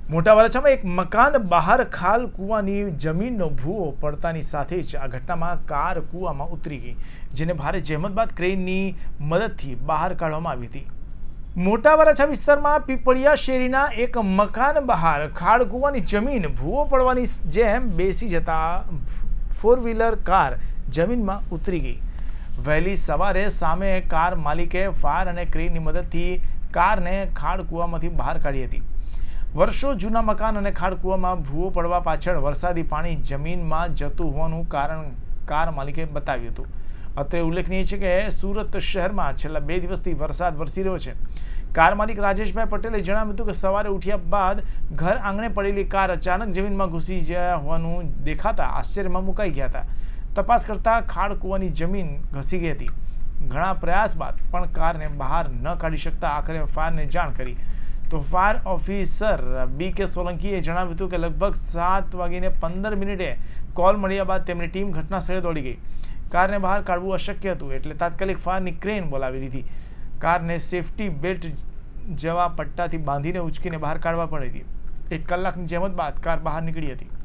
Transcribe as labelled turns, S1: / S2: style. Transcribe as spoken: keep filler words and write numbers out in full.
S1: મોટા વરાછામાં એક મકાન બહાર ખાલ કૂવાની જમીનનો ભૂવો પડતાની સાથે જ આ ઘટનામાં કાર કૂવામાં ઉતરી ગઈ, જેને ભારે જહેમત બાદ ક્રેનની મદદથી બહાર કાઢવામાં આવી હતી. મોટા વરાછા વિસ્તારમાં પીપળિયા શેરીના એક મકાન બહાર ખાડ કૂવાની જમીન ભૂવો પડવાની જેમ બેસી જતા ફોર વ્હીલર કાર જમીનમાં ઉતરી ગઈ. વહેલી સવારે સામે કાર માલિકે ફાયર અને ક્રેનની મદદથી કારને ખાડ કૂવામાંથી બહાર કાઢી હતી. વર્ષો જૂના મકાન અને ખાડ કૂવામાં ભૂવો પડવા પાછળ વરસાદી પાણી જમીનમાં જતું હોવાનું કારણ કાર માલિકે બતાવ્યું હતું. અત્રે ઉલ્લેખનીય છે કે સુરત શહેરમાં છેલ્લા બે દિવસથી વરસાદ વરસી રહ્યો છે. કાર માલિક રાજેશભાઈ પટેલે જણાવ્યું હતું કે સવારે ઉઠ્યા બાદ ઘર આંગણે પડેલી કાર અચાનક જમીનમાં ઘૂસી ગયા હોવાનું દેખાતા આશ્ચર્યમાં મુકાઈ ગયા હતા. તપાસ કરતા ખાડ કૂવાની જમીન ઘસી ગઈ હતી. ઘણા પ્રયાસ બાદ પણ કારને બહાર ન કાઢી શકતા આખરે ફાયરને જાણ કરી તો ફાયર ઓફિસર બી કે સોલંકીએ જણાવ્યું હતું કે લગભગ સાત વાગીને પંદર મિનિટે કોલ મળ્યા બાદ તેમની ટીમ ઘટના સ્થળે દોડી ગઈ. કારને બહાર કાઢવું અશક્ય હતું એટલે તાત્કાલિક ફાયરની ક્રેન બોલાવી લીધી. કારને સેફટી બેલ્ટ જેવા પટ્ટાથી બાંધીને ઉચકીને બહાર કાઢવા પડી હતી. એક કલાકની જહેમત બાદ કાર બહાર નીકળી હતી.